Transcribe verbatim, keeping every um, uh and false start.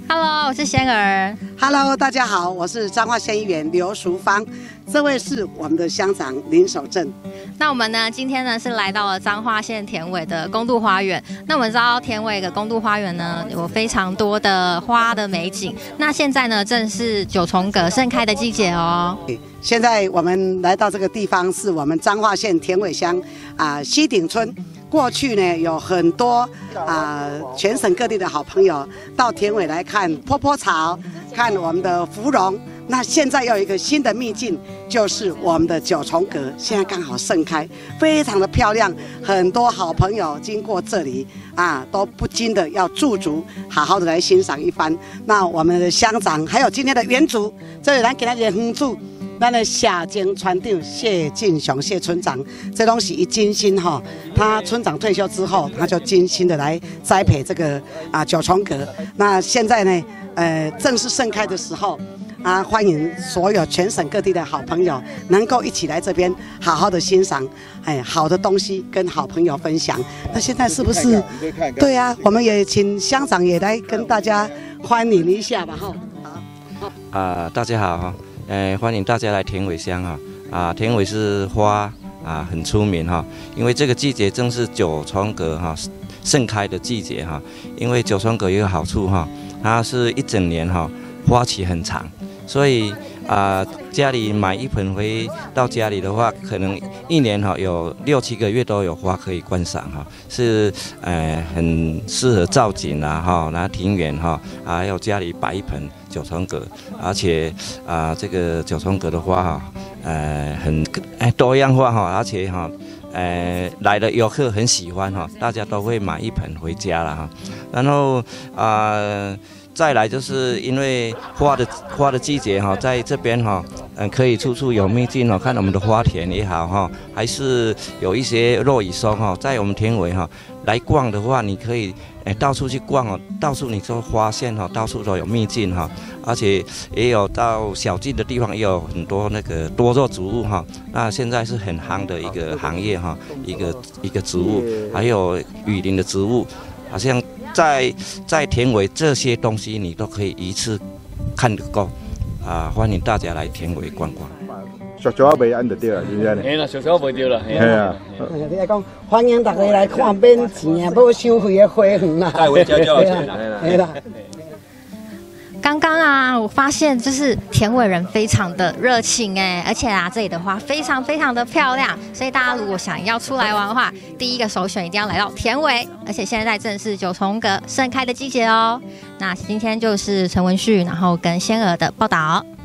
Hello， 我是仙儿。 Hello， 大家好，我是彰化县议员刘淑芳，这位是我们的乡长林守正。 那我们呢，今天呢是来到了彰化县田尾的公度花园。那我们知道田尾的公度花园呢，有非常多的花的美景。那现在呢，正是九重葛盛开的季节哦。 现在我们来到这个地方，是我们彰化县田尾乡啊西顶村。过去呢，有很多啊、呃、全省各地的好朋友到田尾来看坡坡草，看我们的芙蓉。那现在又有一个新的秘境，就是我们的九重葛，现在刚好盛开，非常的漂亮。很多好朋友经过这里啊，都不禁的要驻足，好好的来欣赏一番。那我们的乡长还有今天的园主，这里来给他点哼住。咱的社经村长谢进雄谢村长，这东西一精心哈，他村长退休之后，他就精心的来栽培这个啊九重葛。那现在呢，呃，正是盛开的时候啊，欢迎所有全省各地的好朋友能够一起来这边好好的欣赏，哎，好的东西跟好朋友分享。那现在是不是？对啊，我们也请乡长也来跟大家欢迎一下吧哈。 好。啊，大家好。呃，欢迎大家来田尾乡哈啊，田尾是花啊很出名哈，因为这个季节正是九重葛哈盛开的季节哈。因为九重葛有一个好处哈，它是一整年哈花期很长，所以啊家里买一盆回到家里的话，可能一年哈有六七个月都有花可以观赏哈，是呃很适合造景啊哈，然后庭园哈，还有家里摆一盆九重葛，而且啊、呃、这个九重葛的花哈，呃很多样化哈，而且哈。呃，来的游客很喜欢哈，大家都会买一盆回家了哈。然后啊、呃，再来就是因为花的花的季节哈，在这边哈，嗯、呃，可以处处有秘境哈，看我们的花田也好哈，还是有一些落羽松哈，在我们田尾哈来逛的话，你可以哎到处去逛哦，到处你都发现哈，到处都有秘境哈。而且也有到小径的地方，也有很多那个多肉植物哈。那现在是很夯的一个行业哈，一个一个植物，还有雨林的植物，好像在在田尾这些东西你都可以一次看得够啊！欢迎大家来田尾逛逛。 小小卖安就对了，是不是？ 嘿啦，小小卖对了。 嘿啊。 你来讲，欢迎大家来看免钱啊，无收费的花园啦。 带回家就好钱啦。 嘿啦。 刚刚啊，我发现就是田尾人非常的热情哎，而且啊，这里的花非常非常的漂亮，所以大家如果想要出来玩的话，第一个首选一定要来到田尾，而且现在正是九重葛盛开的季节哦。那今天就是陈文旭，然后跟仙儿的报道。